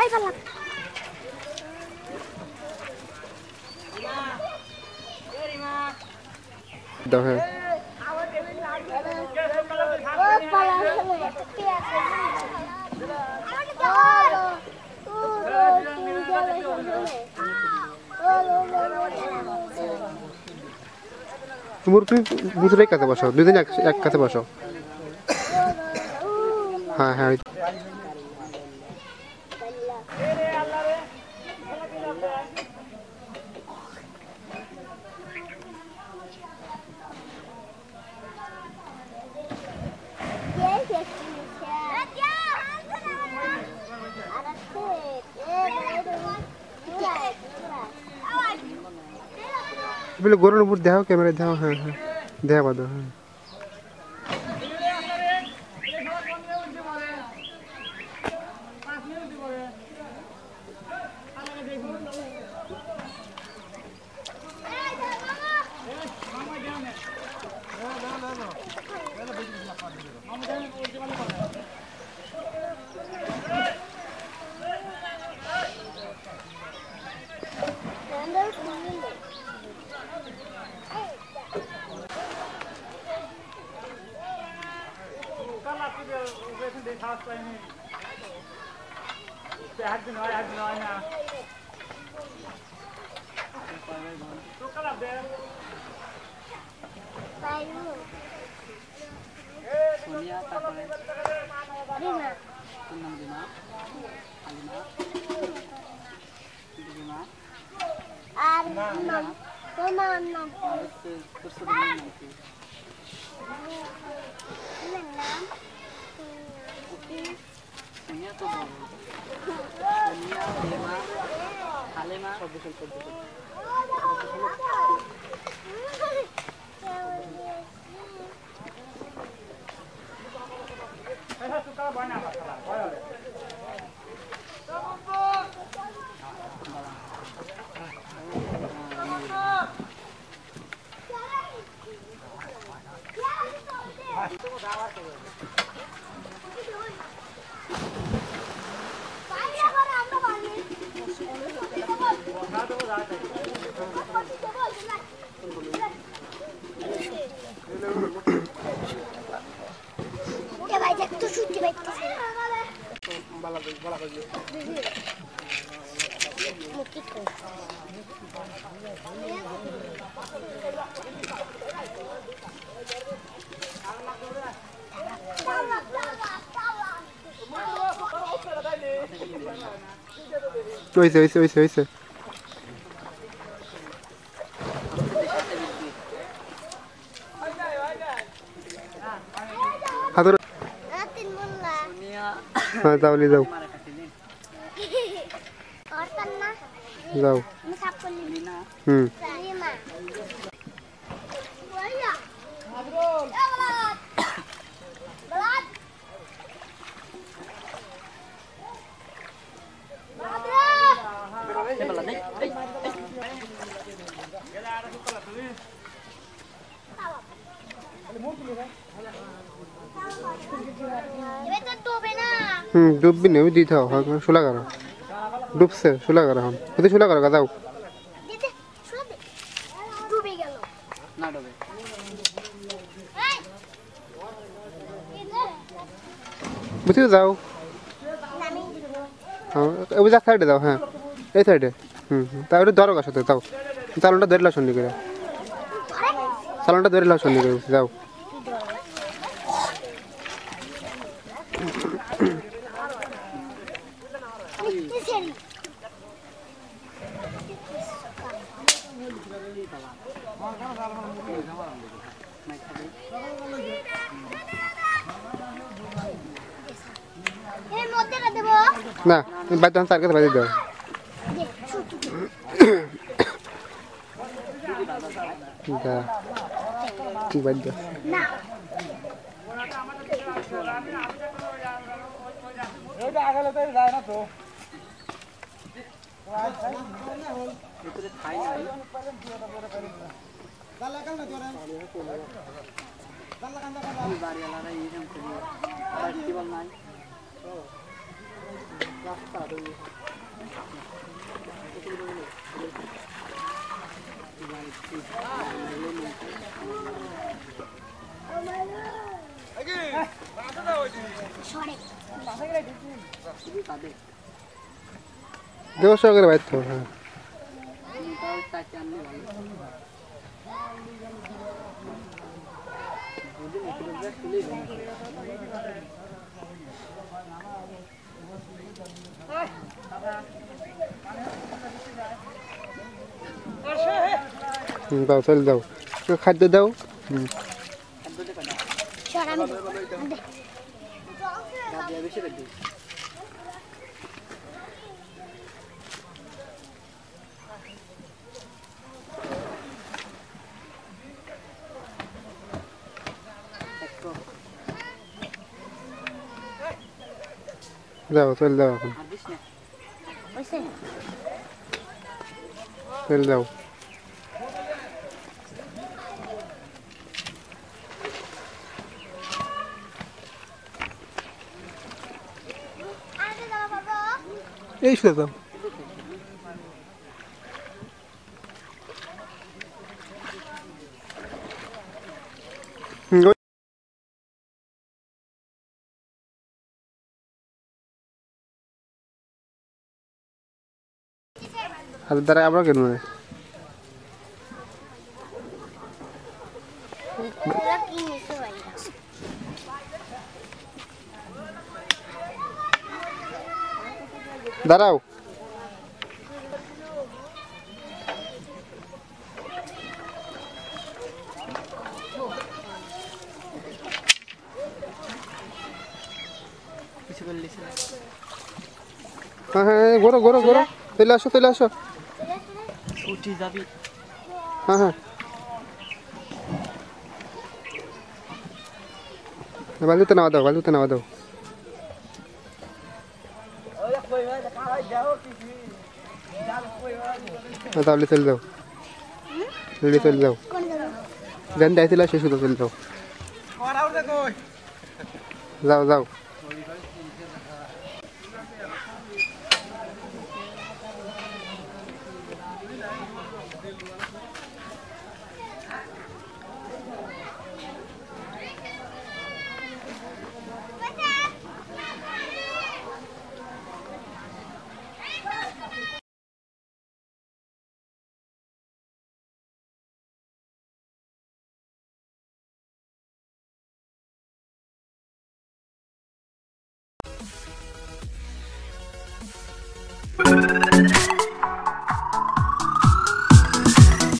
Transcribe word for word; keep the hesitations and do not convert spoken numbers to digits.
দাও হ্যাঁ তুমি তুমি বুঝলে কাছে বসো দুই দিন এক কাছে বসো হ্যাঁ হ্যাঁ বলে গরুর উপর দেখাও ক্যামেরা দেখাও হ্যাঁ হ্যাঁ দেখা দাও হ্যাঁ Sonia তারপরে রিমা নাম রিমা আলিমা রিমা আর নাম তোমার নাম তোর ছোট নাম কি নাম সোনিয়া তো বল সোনিয়া রিমা আলিমা সব কিছু সব কিছু ওইছে ওইছে ওইছে ওইছে হাতর হ্যাঁ তাহলে যাও যাও হুম হুম ডুববি না ওই দিতে হবে শোলা করো ডুবছে শোলা করো এখন ওই শোলা করো যাও বুঝতে যাও ওই যা সাইডে দাও হ্যাঁ এই সাইডে হুম হুম তাহলে ধরো কার সাথে তাও চালনটা ধরে লাও সন্নি করে চালনটা ধরে লাও সন্নি করে যাও না বাদ দাও তার কাছে বাদ দাও দা কি বাদ দাও না ওটা আগলে তো যায় না তো ভিতরে খাই নাই দাল লাগাল না তোরা দাল লাগান দাল বাড়ি আলাদা এই রকম করি আর কি বল নাই দেখো সহকারে বাইর তো হ্যাঁ হুম, দাও চল দাও খাদ্য দাও হুম দাও চল দাও এখন চল দাও এই শুনে দাও হুম, ওই- হাতের দ্বারা আমরা কেন মানে দাঁড়াও হ্যাঁ হ্যাঁ ঘোরো ঘোরো ঘোরো চলে আসো চলে আসো উঠি যাবি হ্যাঁ হ্যাঁ বালুতে নামা দাও বালুতে নামা দাও হ্যাঁ, তাহলে চলে যাও চলে চলে যাও যেন যাইছিল সে শুধু চলে যাও যাও যাও